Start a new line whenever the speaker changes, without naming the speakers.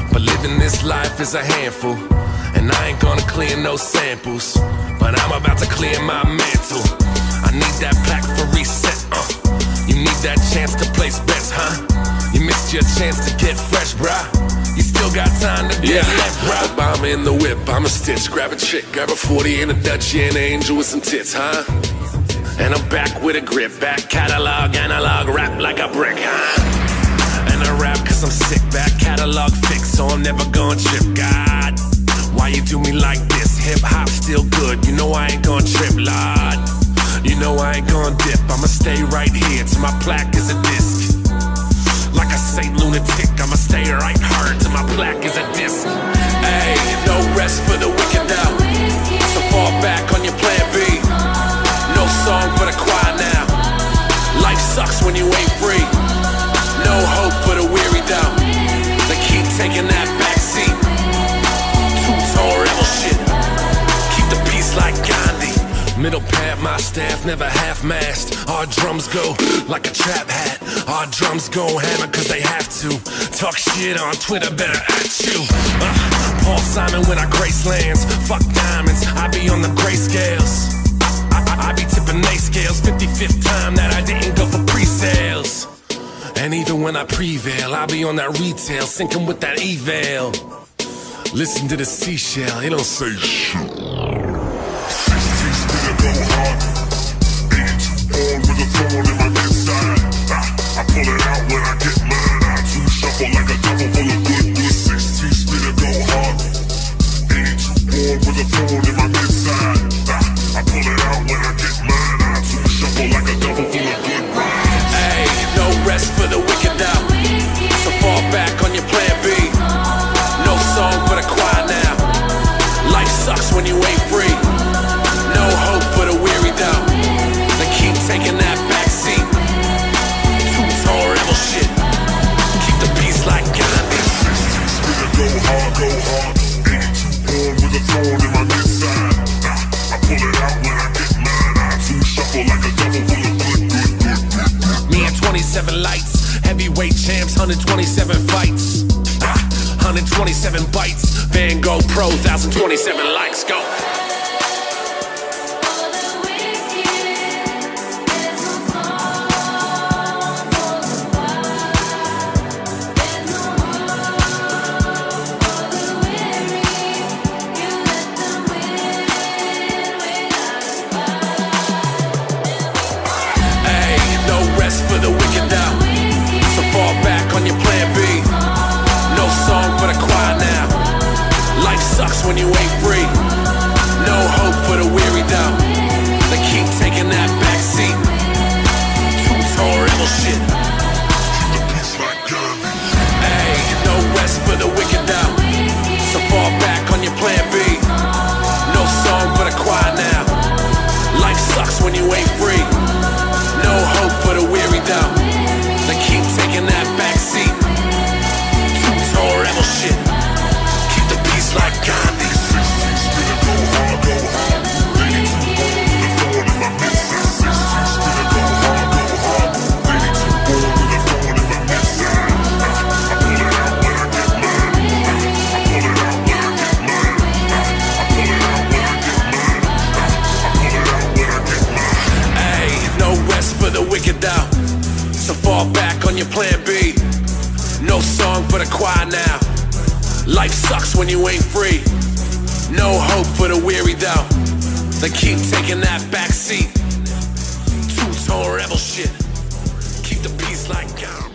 But living this life is a handful, and I ain't gonna clear no samples. But I'm about to clear my mantle. I need that plaque for reset, You need that chance to place bets, huh? You missed your chance to get fresh, bruh. You still got time to get left, bruh. I'm in the whip, I'm a stitch. Grab a chick, grab a 40 and a Dutchie and an angel with some tits, huh? And I'm back with a grip, back catalog, analog, rap like a brick, huh? And I rap cause I'm sick, back catalog fixed, so I'm never gonna trip. God, why you do me like this? Hip hop still good, you know I ain't gonna trip, Lord. You know I ain't gonna dip, I'ma stay right here till my plaque is a disc. Like a Saint lunatic, I'ma stay right hard till my plaque is a disc. Hey, no rest for the wicked now, so fall back on your plan B. No song for the choir now. Life sucks when you ain't free. No hope for the weary down. They keep taking that back seat. Two-tone rebel shit. Keep the peace like Gandhi. Middle pad, my staff never half-mast. Our drums go like a trap hat. Our drums go hammer cause they have to. Talk shit on Twitter, better at you. Paul Simon when I grace lands. Fuck diamonds, I be on the grayscales. I be tipping A scales, 55th time that I didn't go for pre-sales. And even when I prevail, I be on that retail, sinking with that eval. Listen to the seashell, he don't say shit.
16 spin go hard, 82 on with a thorn in my inside. I pull it out when I get mine, I two shuffle like a double full of good. 16 spin go hard, 82 on with a thorn in my inside. I pull it out when I get mine, I two shuffle like a double full of good rhymes.
Hey, no rest for the wicked out, so fall back on your plan B. No song for the choir now. Life sucks when you ain't free. No hope for the weary down. They keep taking that back seat. Two-tone rebel shit. Keep the peace like Gandhi.
16 spin go hard, 82 on with a thorn in my inside. I pull it out when I get mine, I two shuffle like a double full of good.
Me and 27 lights, heavyweight champs, 127 fights, 127 bites, Van Gogh Pro, 1027 likes, go. For the wicked out, so fall back on your plan B. No song for the choir now. Life sucks when you ain't free. No hope for the weary down. They keep taking that back seat. Two-tone rebel shit.
Keep the peace like Gandhi.
Hey, no rest for the wicked out, so fall back on your plan B. No song for the choir now. Life sucks when you ain't free. No hope for the weary down. They keep taking that back seat. Two-tone rebel shit. Keep the peace like Gandhi.
16 spin go hard, 82 on with a thorn in my inside. 16 spin go hard, 82 on with a thorn in my inside. I pull it out when I get mine. I pull it out when I get mine. I pull it out when I get mine. I pull it out when I get mine.
Hey, no rest for the wicked out, so fall back on your plan B. No song for the choir now. Life sucks when you ain't free. No hope for the weary down. They keep taking that back seat. Two-tone rebel shit. Keep the peace like God.